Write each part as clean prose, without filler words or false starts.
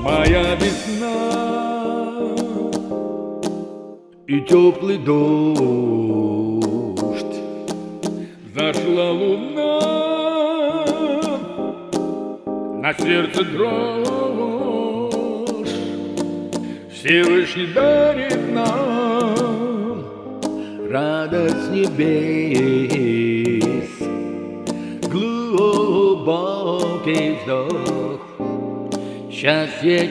моя весна и теплый дождь. Зашла луна, на сердце дрожь. Всевышний дарит нам радость небес, глубокий вздох, счастье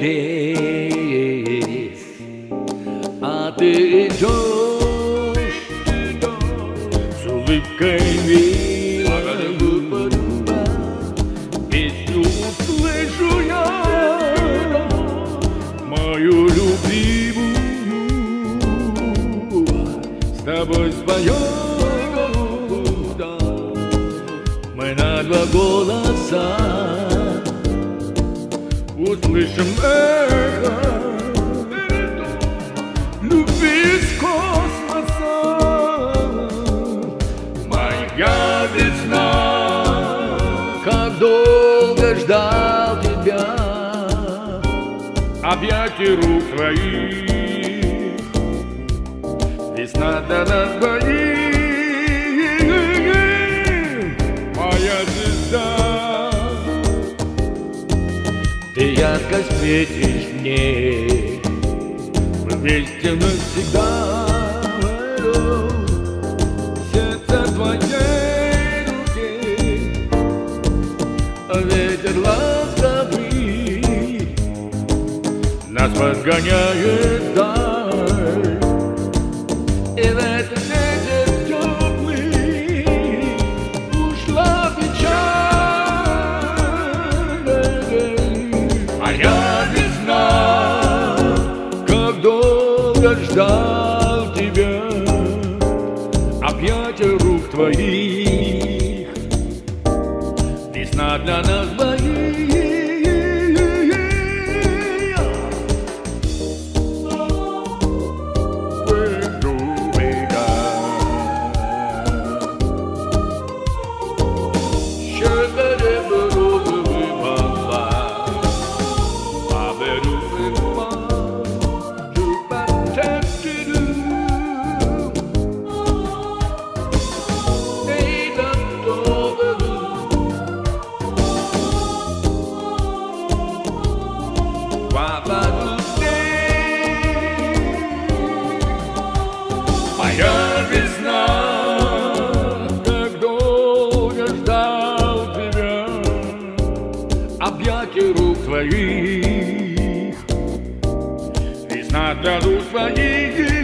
чудес. А ты идешь с улыбкой милой, песню услышу я, мою любимую, с тобой споем, да. Мы на два голоса услышим эхо любви из космоса. Моя весна, как долго ждал тебя, объятий рук твоих. Весна для нас двоих, моя звезда. Ты ярко светишь мне, мы вместе навсегда. Сердце твоей руки, ветер ласковый нас подгоняет вдаль. И в этот вечер теплый ушла печаль. Моя весна, как долго ждал тебя, объятия рук твоих. Весна для нас двоих. Моя весна, как долго ждал тебя, объятия рук твоих. Весна для душ твоих.